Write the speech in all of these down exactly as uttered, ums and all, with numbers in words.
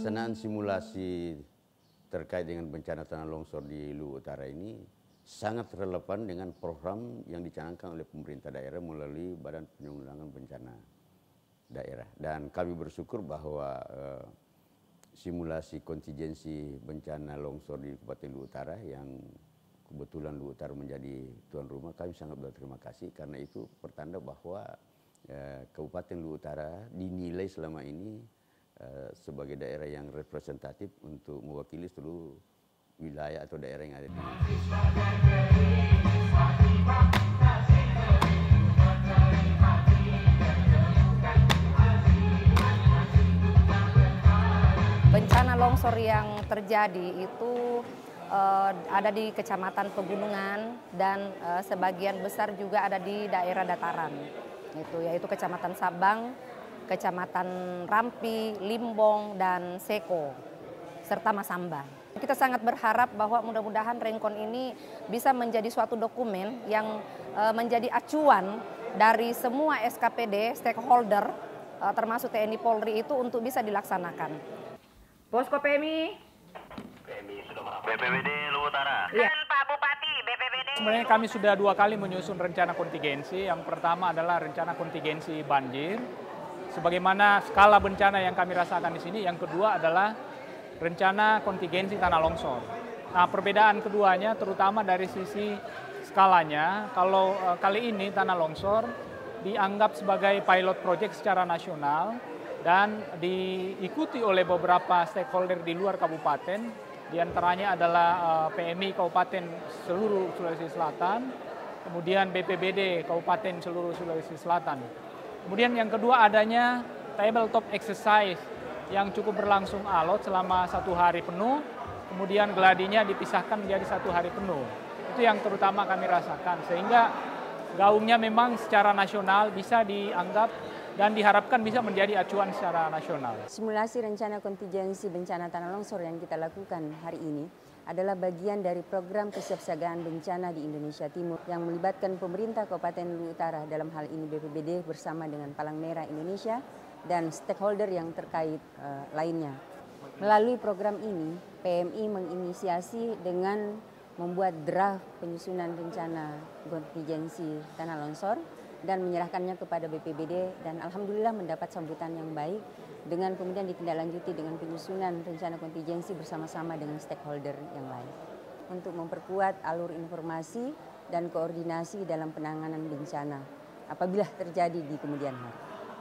pelaksanaan simulasi terkait dengan bencana tanah longsor di Luwu Utara ini sangat relevan dengan program yang dicanangkan oleh pemerintah daerah melalui Badan Penanggulangan Bencana Daerah. Dan kami bersyukur bahwa eh, simulasi kontingensi bencana longsor di Kabupaten Luwu Utara yang kebetulan Luwu Utara menjadi tuan rumah, kami sangat berterima kasih karena itu pertanda bahwa eh, Kabupaten Luwu Utara dinilai selama ini eh, sebagai daerah yang representatif untuk mewakili seluruh wilayah atau daerah yang ada di Indonesia. Bencana longsor yang terjadi itu uh, ada di Kecamatan Pegunungan dan uh, sebagian besar juga ada di daerah dataran, itu yaitu Kecamatan Sabang, Kecamatan Rampi, Limbong, dan Seko, serta Masamba. Kita sangat berharap bahwa mudah-mudahan Rencon ini bisa menjadi suatu dokumen yang uh, menjadi acuan dari semua S K P D, stakeholder, uh, termasuk T N I Polri itu untuk bisa dilaksanakan. Posko P M I. P M I sudah B P B D Luwu Utara. Ya. Dan Pak Bupati, B P B D. Sebenarnya kami sudah dua kali menyusun rencana kontingensi. Yang pertama adalah rencana kontingensi banjir, sebagaimana skala bencana yang kami rasakan di sini. Yang kedua adalah rencana kontingensi tanah longsor. Nah, perbedaan keduanya terutama dari sisi skalanya. Kalau uh, kali ini tanah longsor dianggap sebagai pilot project secara nasional dan diikuti oleh beberapa stakeholder di luar kabupaten. Di antaranya adalah uh, P M I Kabupaten seluruh Sulawesi Selatan, kemudian B P B D Kabupaten seluruh Sulawesi Selatan. Kemudian yang kedua adanya tabletop exercise yang cukup berlangsung alot selama satu hari penuh, kemudian gladinya dipisahkan menjadi satu hari penuh. Itu yang terutama kami rasakan, sehingga gaungnya memang secara nasional bisa dianggap dan diharapkan bisa menjadi acuan secara nasional. Simulasi rencana kontingensi bencana tanah longsor yang kita lakukan hari ini adalah bagian dari program kesiapsiagaan bencana di Indonesia Timur yang melibatkan pemerintah Kabupaten Luwu Utara, dalam hal ini B P B D bersama dengan Palang Merah Indonesia dan stakeholder yang terkait uh, lainnya. Melalui program ini, P M I menginisiasi dengan membuat draft penyusunan rencana kontingensi tanah longsor dan menyerahkannya kepada B P B D, dan alhamdulillah mendapat sambutan yang baik dengan kemudian ditindaklanjuti dengan penyusunan rencana kontingensi bersama-sama dengan stakeholder yang lain untuk memperkuat alur informasi dan koordinasi dalam penanganan bencana apabila terjadi di kemudian hari.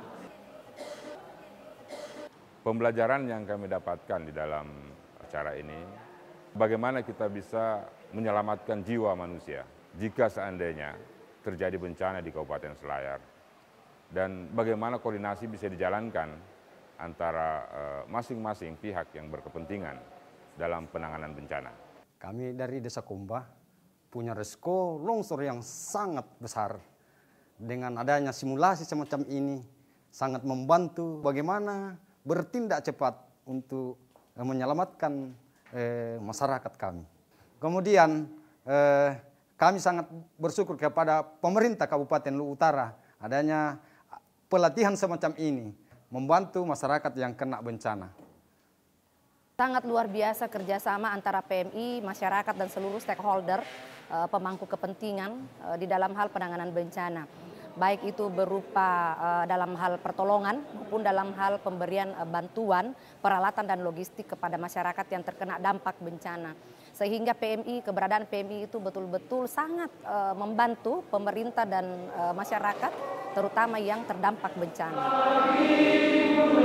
Pembelajaran yang kami dapatkan di dalam acara ini, bagaimana kita bisa menyelamatkan jiwa manusia jika seandainya terjadi bencana di Kabupaten Selayar, dan bagaimana koordinasi bisa dijalankan antara masing-masing uh, pihak yang berkepentingan dalam penanganan bencana. Kami dari Desa Kumba punya resiko longsor yang sangat besar. Dengan adanya simulasi semacam ini sangat membantu bagaimana bertindak cepat untuk eh, menyelamatkan eh, masyarakat kami. Kemudian eh, kami sangat bersyukur kepada pemerintah Kabupaten Luwu Utara adanya pelatihan semacam ini membantu masyarakat yang kena bencana. Sangat luar biasa kerjasama antara P M I, masyarakat dan seluruh stakeholder eh, pemangku kepentingan eh, di dalam hal penanganan bencana. Baik itu berupa uh, dalam hal pertolongan maupun dalam hal pemberian uh, bantuan, peralatan dan logistik kepada masyarakat yang terkena dampak bencana. Sehingga P M I, keberadaan P M I itu betul-betul sangat uh, membantu pemerintah dan uh, masyarakat, terutama yang terdampak bencana.